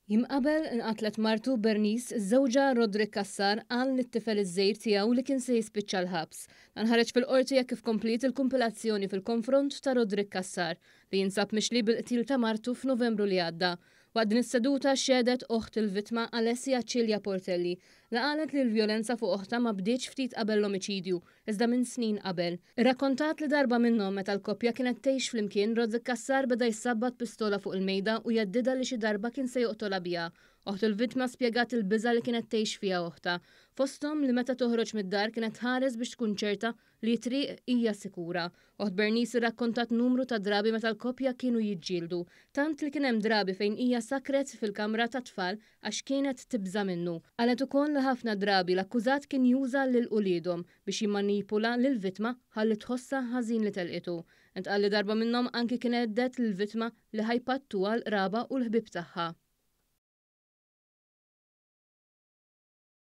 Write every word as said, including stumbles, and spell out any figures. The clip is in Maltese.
Jimqabel inqatlet martu Bernice, iż-żewġa Roderick Kassar qal lit-tifel iż-żgħir tiegħu li kien se jispiċċa l-ħabs. Dan ħareġ fil-qorti jekk kif komplet il-kumpilazzjoni fil-konfront ta' Roderick Kassar li jinsab mixli bil-qtil ta' martu f'Novembru li għadda. Waqt din is-seduta xedet oħt il-vittma Alessia Cilja Portelli li qalet li l-vjolenza fuq oħta ma bdietx ftit qabel l-omiċidju, iżda minn snin qabel. Irrakkontat li darba minnhom meta l-koppja kienet tgħix flimkien Roderick Kassar beda jsabbat pistola fuq il-mejda u jeddida li xi darba kien se joqtolha biha. Oħt il-vittma spjegat il-biża li kienet tgħix fiha oħta. Fosthom li meta toħroġ mid-dar kienet ħares biex tkun ċerta li triq hija sikura. Oħt Bernice irrakkontat numru ta' drabi meta l-koppja kienu jiġġieldu, tant li kien hemm drabi fejn hija sakret fil-kamra ta' tfal għax kienet tibża minnu. Qalet ukoll li ħafna drabi l-akkużat kien juża lil uliedhom biex jimmanipula lill-vittma ħalli tħossha ħażin li telqitu. Intqal li darba minnhom anki kien għeddet lill-vittma li ħajpattuha l-qraba u l-ħbieb tagħha.